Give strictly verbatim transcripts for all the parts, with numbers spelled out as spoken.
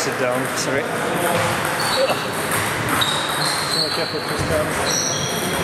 sit down, sorry. So careful, twist down.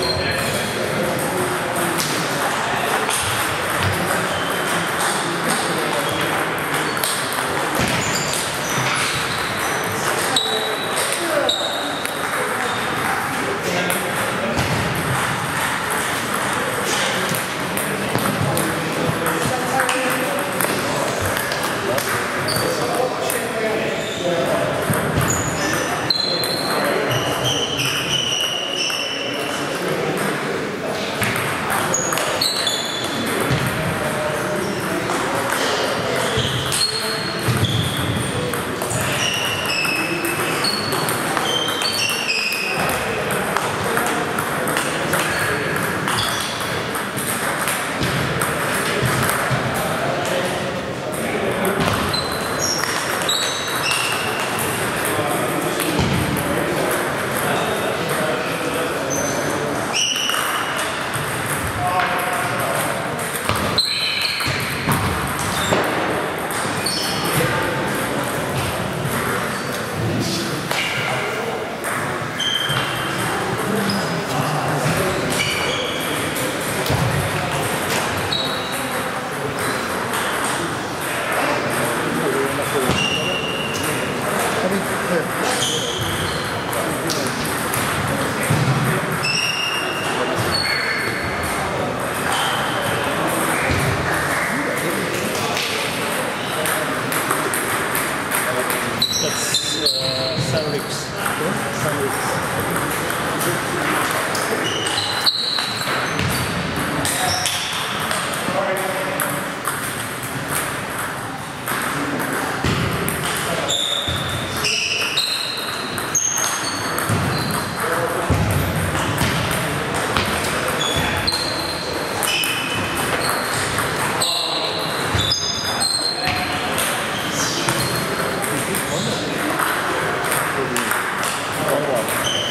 That's uh, Sunrix. Sunrix. One one.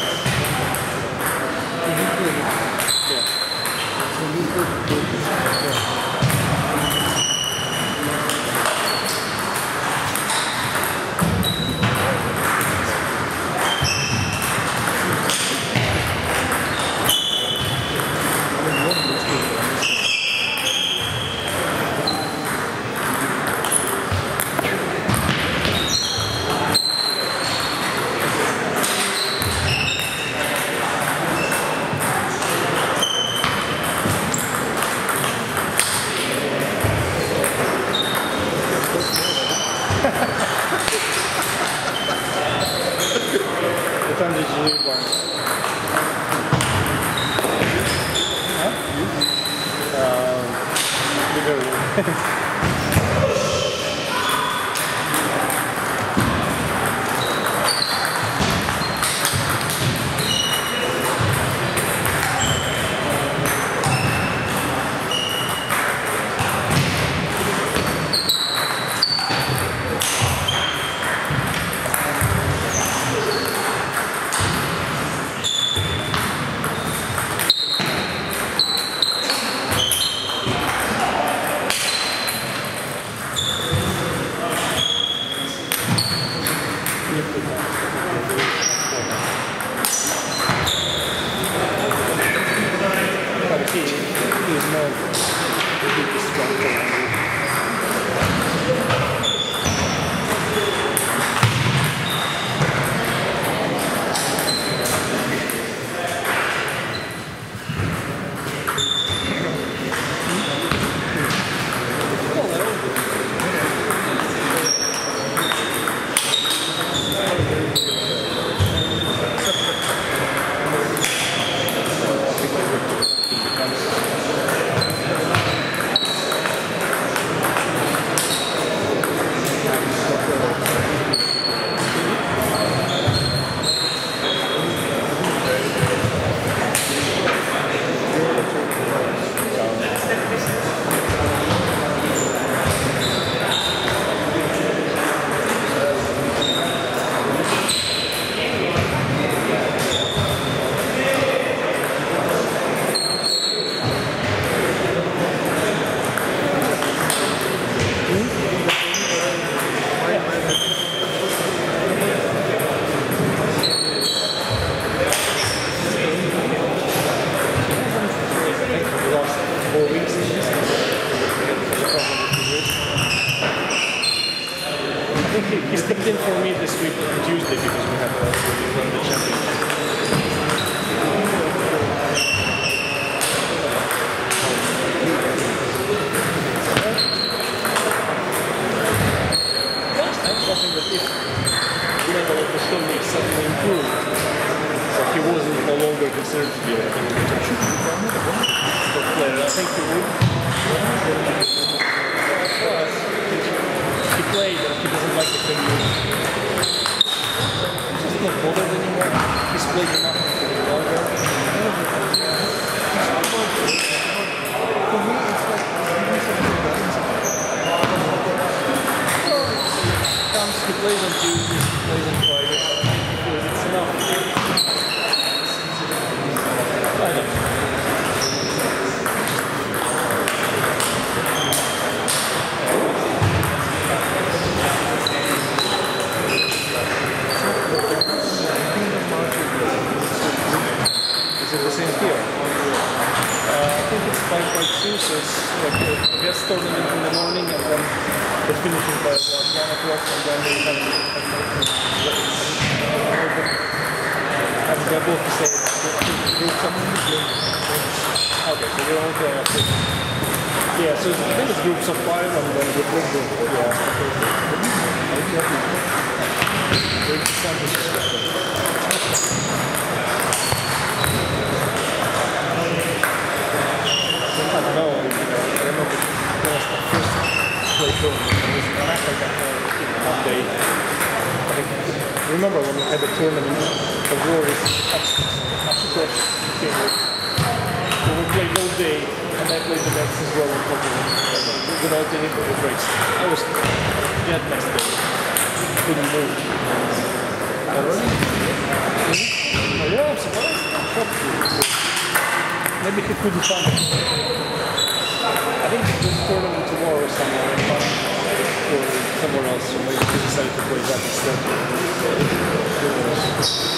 think he, he stepped in for me this week on Tuesday because we had uh, we won the championship. Something that if the level of the Stone suddenly improved, but he wasn't no longer considered to be a top player. I think he would. He played and he doesn't like it when you he's just not bothered anymore. He's played enough for longer. For me, it's like he plays on Tuesdays, he plays on Fridays. It's enough. I don't know. Is it the same here? Uh, I think it's five by two, so it's like a guest tournament in the morning and then they're finishing by about one o'clock and then they have and they're both the same groups of okay, so you're all there. Yeah, so I think it's groups of five and then the group group. Yeah. I don't know, I remember the first play tournament. It was in Africa for one day. I remember when we had the tournament of Warriors across Cambridge. So we played all day and I played the next as well on top of it without any breaks. I was dead next day. Couldn't move. Oh really? Mm-hmm. Oh yeah, I'm surprised. Maybe he couldn't find it. I think there's a tournament tomorrow somewhere in London or somewhere else, so maybe he decided to play that instead.